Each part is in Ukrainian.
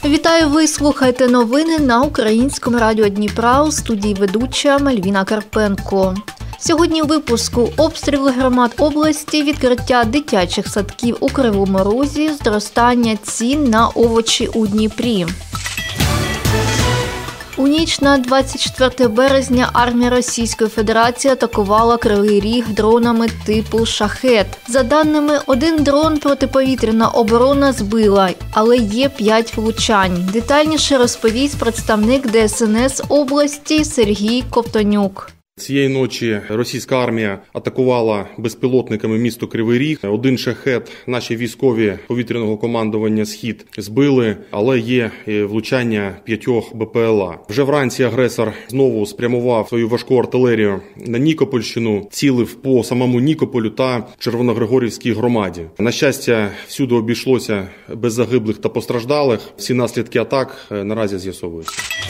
Вітаю, ви слухаєте новини на Українському радіо Дніпра, у студії ведуча Мальвіна Карпенко. Сьогодні у випуску обстріли громад області, відкриття дитячих садків у Кривому Розі, зростання цін на овочі у Дніпрі. У ніч на 24 березня армія Російської Федерації атакувала Кривий Ріг дронами типу «Шахед». За даними, один дрон протиповітряна оборона збила, але є 5 влучань. Детальніше розповість представник ДСНС області Сергій Ковтонюк. Цієї ночі російська армія атакувала безпілотниками місто Кривий Ріг. Один шахед наші військові повітряного командування «Схід» збили, але є влучання 5 БПЛА. Вже вранці агресор знову спрямував свою важку артилерію на Нікопольщину, цілив по самому Нікополю та Червоногригорівській громаді. На щастя, всюди обійшлося без загиблих та постраждалих. Всі наслідки атак наразі з'ясовуються.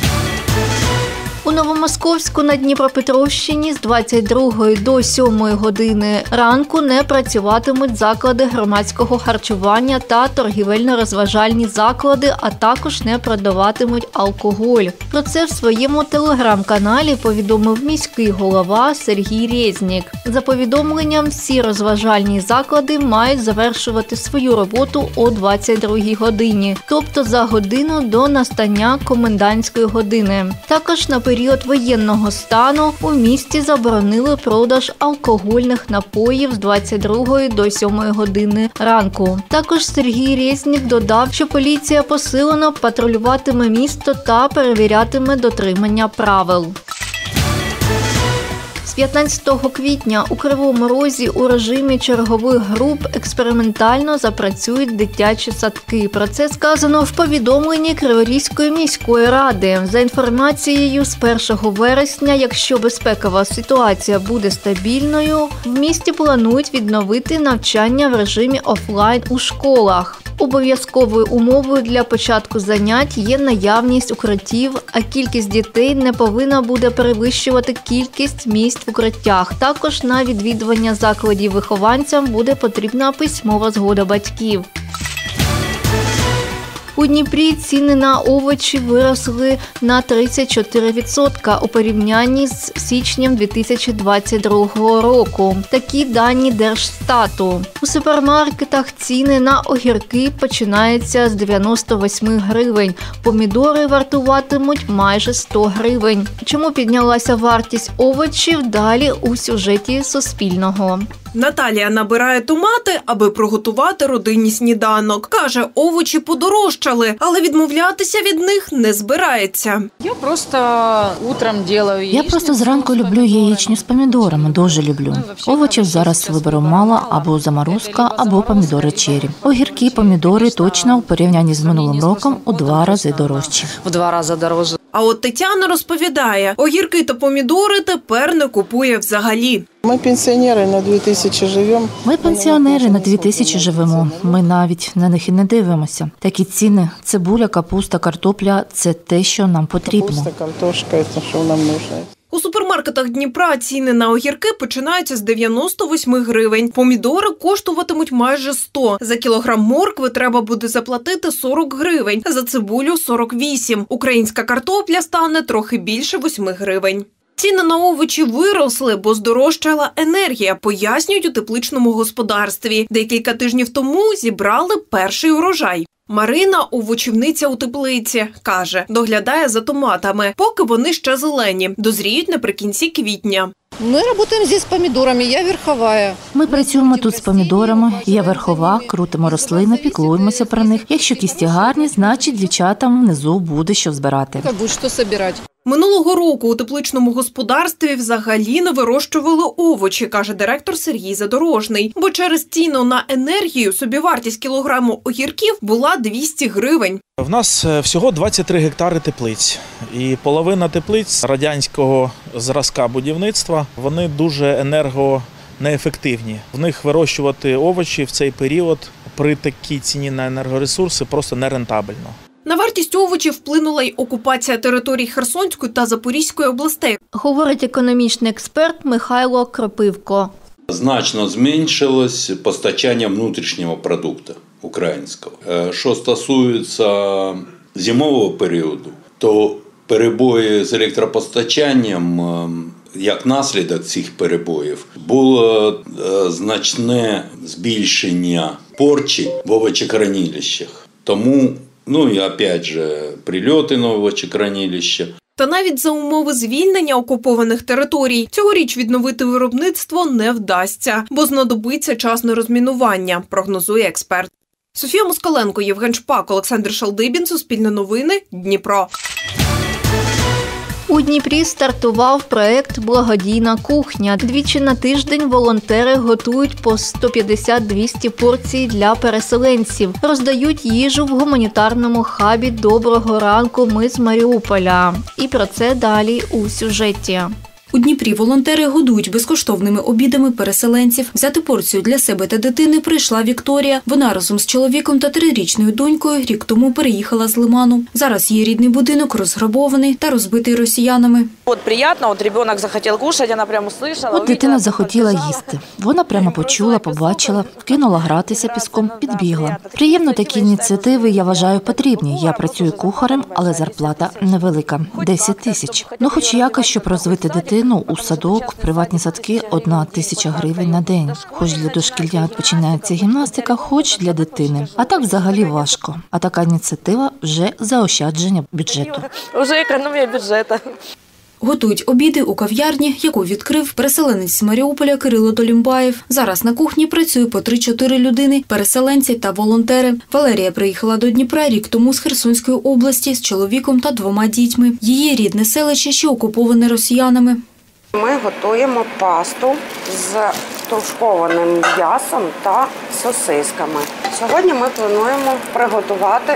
У Новомосковську на Дніпропетровщині з 22 до 7 години ранку не працюватимуть заклади громадського харчування та торгівельно-розважальні заклади, а також не продаватимуть алкоголь. Про це в своєму телеграм-каналі повідомив міський голова Сергій Резнік. За повідомленням, всі розважальні заклади мають завершувати свою роботу о 22 годині, тобто за годину до настання комендантської години. Також на період воєнного стану у місті заборонили продаж алкогольних напоїв з 22 до 7 години ранку. Також Сергій Резнік додав, що поліція посилено патрулюватиме місто та перевірятиме дотримання правил. З 15 квітня у Кривому Розі у режимі чергових груп експериментально запрацюють дитячі садки. Про це сказано в повідомленні Криворізької міської ради. За інформацією, з 1 вересня, якщо безпекова ситуація буде стабільною, в місті планують відновити навчання в режимі офлайн у школах. Обов'язковою умовою для початку занять є наявність укриттів, а кількість дітей не повинна буде перевищувати кількість місць в укриттях. Також на відвідування закладів вихованцям буде потрібна письмова згода батьків. У Дніпрі ціни на овочі виросли на 34% у порівнянні з січнем 2022 року. Такі дані Держстату. У супермаркетах ціни на огірки починаються з 98 гривень. Помідори вартуватимуть майже 100 гривень. Чому піднялася вартість овочів? Далі у сюжеті Суспільного. Наталія набирає томати, аби приготувати родинні сніданок. Каже, овочі подорожчали, але відмовлятися від них не збирається. Я просто зранку люблю яєчню з помідорами, дуже люблю. Овочів зараз вибору мало, або заморозка, або помідори черрі. Огірки, помідори точно у порівнянні з минулим роком у 2 рази дорожчі. А от Тетяна розповідає, огірки та помідори тепер не купує взагалі. Ми пенсіонери, на 2000 живемо. Ми пенсіонери, на 2000 живемо. Ми навіть на них і не дивимося. Такі ціни – цибуля, капуста, картопля – це те, що нам потрібно. Капуста, картошка – це що нам потрібно. У супермаркетах Дніпра ціни на огірки починаються з 98 гривень. Помідори коштуватимуть майже 100. За кілограм моркви треба буде заплатити 40 гривень, за цибулю – 48. Українська картопля стане трохи більше 8 гривень. Ціни на овочі виросли, бо здорожчала енергія, пояснюють у тепличному господарстві. Декілька тижнів тому зібрали перший урожай. Марина – овочівниця у теплиці. Каже, доглядає за томатами, поки вони ще зелені. Дозріють наприкінці квітня. Ми працюємо тут з помідорами, я верхова. Ми працюємо тут з помідорами, я верхова, крутимо рослини, піклуємося про них. Якщо кісті гарні, значить дівчатам внизу буде що збирати. Буде що збирати. Минулого року у тепличному господарстві взагалі не вирощували овочі, каже директор Сергій Задорожний. Бо через ціну на енергію собівартість кілограму огірків була 200 гривень. В нас всього 23 гектари теплиць. І половина теплиць радянського зразка будівництва, вони дуже енергонеефективні. В них вирощувати овочі в цей період при такій ціні на енергоресурси просто нерентабельно. На вартість овочів вплинула й окупація територій Херсонської та Запорізької областей, говорить економічний експерт Михайло Кропивко. Значно зменшилось постачання внутрішнього продукту українського. Що стосується зимового періоду, то перебої з електропостачанням, як наслідок цих перебоїв, було значне збільшення порчі в овочехранилищах. Тому, і опять же, прильоти на овочехранилища. Та навіть за умови звільнення окупованих територій цьогоріч відновити виробництво не вдасться, бо знадобиться час на розмінування, прогнозує експерт. Софія Москаленко, Євген Шпак, Олександр Шалдибін, Суспільне новини, Дніпро. У Дніпрі стартував проект «Благодійна кухня». Двічі на тиждень волонтери готують по 150-200 порцій для переселенців. Роздають їжу в гуманітарному хабі «Доброго ранку, ми з Маріуполя». І про це далі у сюжеті. У Дніпрі волонтери годують безкоштовними обідами переселенців. Взяти порцію для себе та дитини прийшла Вікторія. Вона разом з чоловіком та 3-річною донькою рік тому переїхала з Лиману. Зараз її рідний будинок розграбований та розбитий росіянами. От дитина захотіла їсти. Вона прямо почула, побачила, кинула гратися піском, підбігла. Приємно такі ініціативи, я вважаю, потрібні. Я працюю кухарем, але зарплата невелика – 10 тисяч. Хоч якось, щоб розвити дитину, у садок, в приватні садки – 1 тисяча гривень на день. Хоч для дошкільнят починається гімнастика, хоч для дитини. А так взагалі важко. А така ініціатива – вже заощадження бюджету. Вже економія бюджету. Готують обіди у кав'ярні, яку відкрив переселенець з Маріуполя Кирило Долімбаєв. Зараз на кухні працює по 3-4 людини, переселенці та волонтери. Валерія приїхала до Дніпра рік тому з Херсонської області з чоловіком та 2 дітьми. Її рідне селище ще окуповане росіянами. Ми готуємо пасту з тушкованим м'ясом та сосисками. Сьогодні ми плануємо приготувати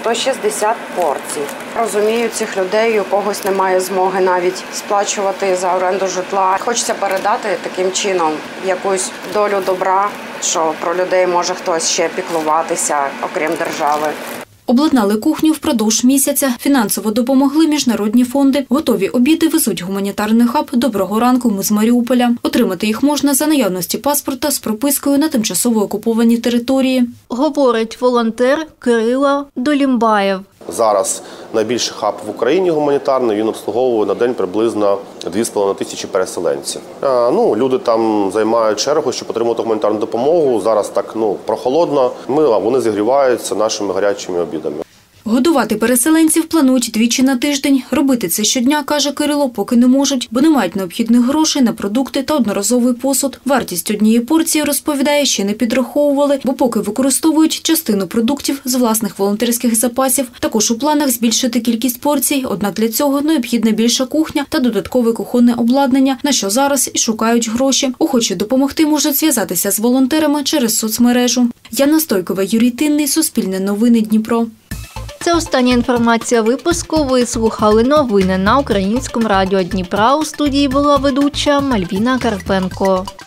160 порцій. Розумію цих людей, у когось немає змоги навіть сплачувати за оренду житла. Хочеться передати таким чином якусь долю добра, що про людей може хтось ще піклуватися, окрім держави. Обладнали кухню впродовж місяця, фінансово допомогли міжнародні фонди. Готові обіди везуть гуманітарний хаб «Доброго ранку, ми з Маріуполя». Отримати їх можна за наявності паспорта з пропискою на тимчасово окупованій території. Говорить волонтер Кирило Долімбаєв. Зараз найбільший хаб в Україні гуманітарний, він обслуговує на день приблизно 2,5 тисячі переселенців. Люди там займають чергу, щоб отримати гуманітарну допомогу. Зараз так прохолодно, вони зігріваються нашими гарячими обідами. Годувати переселенців планують 2 на тиждень. Робити це щодня, каже Кирило, поки не можуть, бо не мають необхідних грошей на продукти та одноразовий посуд. Вартість однієї порції, розповідає, ще не підраховували, бо поки використовують частину продуктів з власних волонтерських запасів. Також у планах збільшити кількість порцій, однак для цього необхідна більша кухня та додаткове кухонне обладнання, на що зараз і шукають гроші. Охочі допомогти можуть зв'язатися з волонтерами через соцмережу. Яна Стойкова, Юрій Тинний, Суспільне новини, Дніпро. Це остання інформація випуску. Ви слухали новини на Українському радіо Дніпра. У студії була ведуча Мальвіна Карпенко.